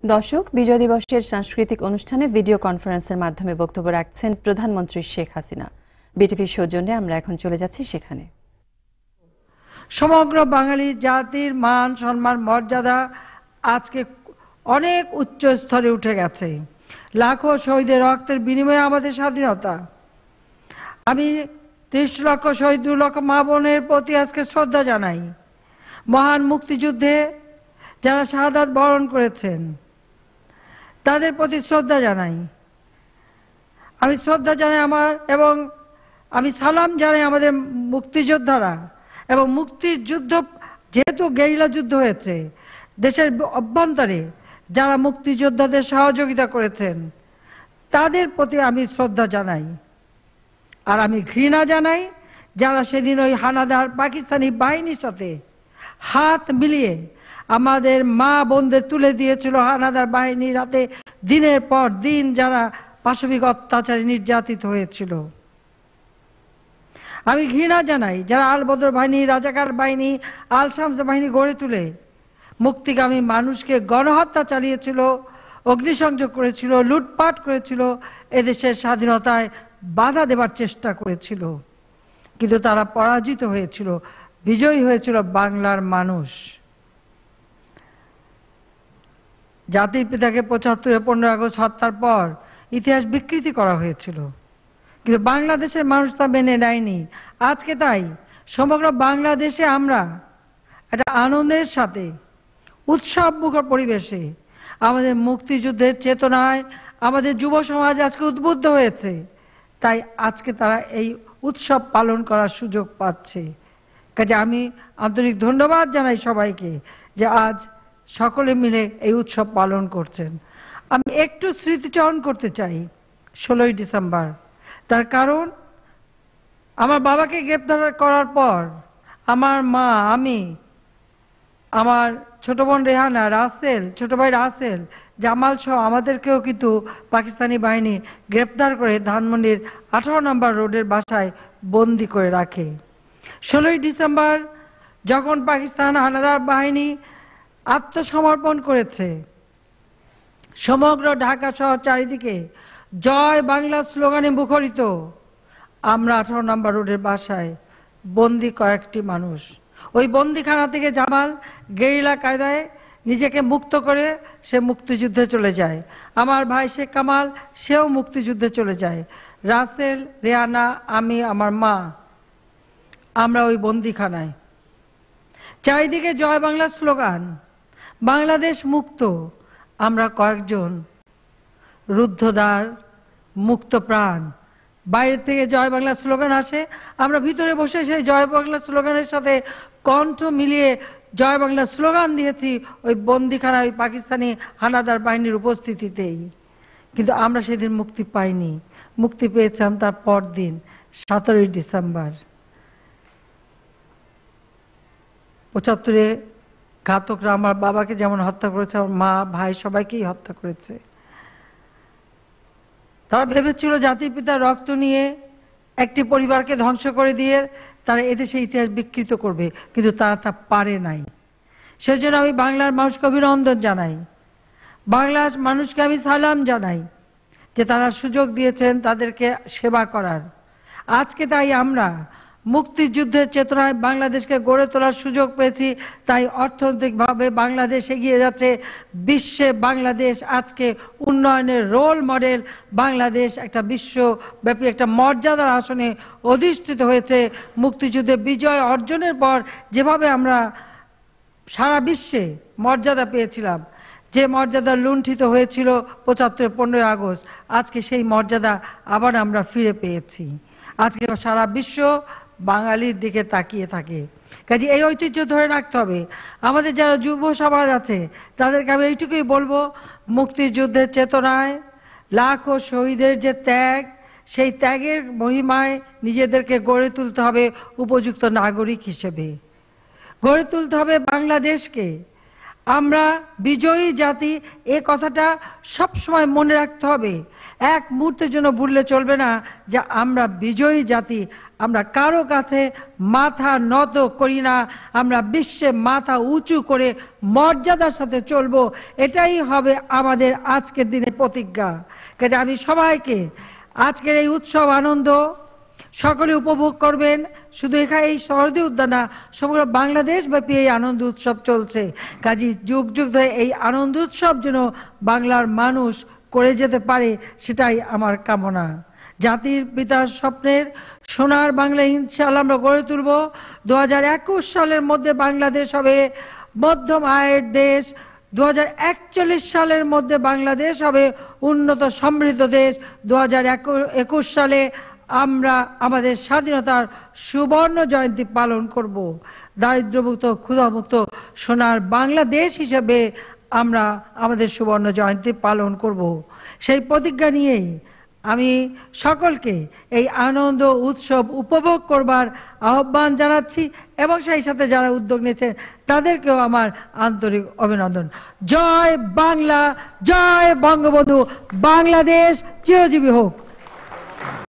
দর্শক, বিজয় দিবসের সাংস্কৃতিক অনুষ্ঠানে ভিডিও কনফারেন্সের মাধ্যমে বক্তব্য রাখছেন প্রধানমন্ত্রী শেখ হাসিনা। বিটিভির সৌজন্যে আমরা এখন চলে যাচ্ছি সেখানে। সমগ্র বাঙালি জাতির মান সম্মান মর্যাদা আজকে অনেক উচ্চ স্তরে উঠে গেছে। লাখো শহীদের রক্তের বিনিময়ে আমাদের স্বাধীনতা। আমি ৩০ লক্ষ শহীদ, ২ লক্ষ মা বোনের প্রতি আজকে শ্রদ্ধা জানাই। মহান মুক্তিযুদ্ধে যারা শাহাদাত বরণ করেছেন তাদের প্রতি শ্রদ্ধা জানাই। আমি শ্রদ্ধা জানাই এবং আমি সালাম জানাই আমাদের মুক্তিযোদ্ধারা। এবং মুক্তিযুদ্ধ যেহেতু গেরিলা যুদ্ধ হয়েছে, দেশের অভ্যন্তরে যারা মুক্তিযোদ্ধাদের সহযোগিতা করেছেন তাদের প্রতি আমি শ্রদ্ধা জানাই। আর আমি ঘৃণা জানাই যারা সেদিন ওই হানাদার পাকিস্তানি বাহিনীর সাথে হাত মিলিয়ে আমাদের মা বোনদের তুলে দিয়েছিল হানাদার বাহিনীর হাতে। দিনের পর দিন যারা পাশবিক অত্যাচারে নির্যাতিত হয়েছিল। আমি ঘৃণা জানাই যারা আল বদর বাহিনী, রাজাকার বাহিনী, আল শামস বাহিনী গড়ে তুলে মুক্তিগামী মানুষকে গণহত্যা চালিয়েছিল, অগ্নিসংযোগ করেছিল, লুটপাট করেছিল, এদেশের স্বাধীনতায় বাধা দেবার চেষ্টা করেছিল। কিন্তু তারা পরাজিত হয়েছিল, বিজয়ী হয়েছিল বাংলার মানুষ। জাতির পিতাকে ৭৫-এ ১৫ আগস্ট হত্যার পর ইতিহাস বিকৃতি করা হয়েছিল, কিন্তু বাংলাদেশের মানুষ তা মেনে নেয়নি। আজকে তাই সমগ্র বাংলাদেশে আমরা একটা আনন্দের সাথে উৎসব মুখর পরিবেশে আমাদের মুক্তিযুদ্ধের চেতনায় আমাদের যুব সমাজ আজকে উদ্বুদ্ধ হয়েছে। তাই আজকে তারা এই উৎসব পালন করার সুযোগ পাচ্ছে। কাজে আমি আন্তরিক ধন্যবাদ জানাই সবাইকে যে আজ সকলে মিলে এই উৎসব পালন করছেন। আমি একটু স্মৃতিচারণ করতে চাই ১৬ই ডিসেম্বর। তার কারণ আমার বাবাকে গ্রেপ্তার করার পর আমার মা, আমি, আমার ছোট বোন রেহানা, রাসেল, ছোট ভাই রাসেল, জামাল সহ আমাদেরকেও কিন্তু পাকিস্তানি বাহিনী গ্রেপ্তার করে ধানমন্ডির ১৮ নম্বর রোডের বাসায় বন্দি করে রাখে। ১৬ই ডিসেম্বর যখন পাকিস্তান হানাদার বাহিনী আত্মসমর্পণ করেছে, সমগ্র ঢাকা শহর চারিদিকে জয় বাংলা স্লোগানে মুখরিত। আমরা ১৮ নম্বর রোডের বাসায় বন্দি কয়েকটি মানুষ। ওই বন্দিখানা থেকে জামাল গেরিলা কায়দায় নিজেকে মুক্ত করে সে মুক্তিযুদ্ধে চলে যায়। আমার ভাই শেখ কামাল, সেও মুক্তিযুদ্ধে চলে যায়। রাসেল, রেহানা, আমি, আমার মা, আমরা ওই বন্দিখানায়। চারিদিকে জয় বাংলা স্লোগান, বাংলাদেশ মুক্ত। আমরা কয়েকজন রুদ্ধদ্বার, মুক্ত প্রাণ। বাইরে থেকে জয় বাংলা স্লোগান আসে, আমরা ভিতরে বসে সেই জয় বাংলা স্লোগানের সাথে কণ্ঠ মিলিয়ে জয় বাংলা স্লোগান দিয়েছি ওই বন্দিখানায়, ওই পাকিস্তানি হানাদার বাহিনীর উপস্থিতিতেই। কিন্তু আমরা সেদিন মুক্তি পাইনি। মুক্তি পেয়েছিলাম তার পরদিন ১৭ই ডিসেম্বর। ৭৫-এ ঘাতকরা আমার বাবাকে যেমন হত্যা করেছে, আমার মা, ভাই সবাইকেই হত্যা করেছে। তারা ভেবেছিল জাতির পিতার রক্ত নিয়ে একটি পরিবারকে ধ্বংস করে দিয়ে তারা এদেশে ইতিহাস বিকৃত করবে, কিন্তু তারা তা পারে নাই। সেজন্য আমি বাংলার মানুষকে অভিনন্দন জানাই, বাংলার মানুষকে আমি সালাম জানাই যে তারা সুযোগ দিয়েছেন তাদেরকে সেবা করার। আজকে তাই আমরা মুক্তিযুদ্ধের চেতনায় বাংলাদেশকে গড়ে তোলার সুযোগ পেয়েছি। তাই অর্থনৈতিকভাবে বাংলাদেশ এগিয়ে যাচ্ছে। বিশ্বে বাংলাদেশ আজকে উন্নয়নের রোল মডেল। বাংলাদেশ একটা বিশ্বব্যাপী একটা মর্যাদার আসনে অধিষ্ঠিত হয়েছে। মুক্তিযুদ্ধে বিজয় অর্জনের পর যেভাবে আমরা সারা বিশ্বে মর্যাদা পেয়েছিলাম, যে মর্যাদা লুণ্ঠিত হয়েছিল ৭৫-এর ১৫ই আগস্ট, আজকে সেই মর্যাদা আবার আমরা ফিরে পেয়েছি। আজকে সারা বিশ্ব বাঙালির দিকে তাকিয়ে থাকে। কাজে এই ঐতিহ্য ধরে রাখতে হবে। আমাদের যারা যুব সমাজ আছে তাদেরকে আমি এইটুকুই বলবো, মুক্তিযুদ্ধের চেতনায় লাখো শহীদের যে ত্যাগ, সেই ত্যাগের মহিমায় নিজেদেরকে গড়ে তুলতে হবে উপযুক্ত নাগরিক হিসেবে। গড়ে তুলতে হবে বাংলাদেশকে। আমরা বিজয়ী জাতি, এ কথাটা সবসময় মনে রাখতে হবে। এক মুহূর্তের জন্য ভুললে চলবে না যে আমরা বিজয়ী জাতি, আমরা কারো কাছে মাথা নত করি না, আমরা বিশ্বে মাথা উঁচু করে মর্যাদার সাথে চলবো, এটাই হবে আমাদের আজকের দিনের প্রতিজ্ঞা। কাজে আমি সবাইকে আজকের এই উৎসব আনন্দ সকলে উপভোগ করবেন। শুধু এখানে এই শরৎ উদ্যান না, সমগ্র বাংলাদেশ ব্যাপী এই আনন্দ উৎসব চলছে। কাজী যুগ যুগ ধরে এই আনন্দ উৎসব যেন বাংলার মানুষ করে যেতে পারে, সেটাই আমার কামনা। জাতির পিতার স্বপ্নের সোনার বাংলা ইনশাআল্লাহ আমরা গড়ে তুলব। 2021 সালের মধ্যে বাংলাদেশ হবে মধ্যম আয়ের দেশ, 2041 সালের মধ্যে বাংলাদেশ হবে উন্নত সমৃদ্ধ দেশ, 2021 সালে আমরা আমাদের স্বাধীনতার সুবর্ণ জয়ন্তী পালন করব। দারিদ্র্যমুক্ত ক্ষুধামুক্ত সোনার বাংলাদেশ হিসেবে আমরা আমাদের সুবর্ণ জয়ন্তী পালন করব। সেই প্রতিজ্ঞা নিয়েই আমি সকলকে এই আনন্দ উৎসব উপভোগ করবার আহ্বান জানাচ্ছি এবং সেই সাথে যারা উদ্যোগ নিয়েছে তাদেরকেও আমার আন্তরিক অভিনন্দন। জয় বাংলা, জয় বঙ্গবন্ধু, বাংলাদেশ চিরজীবী হোক।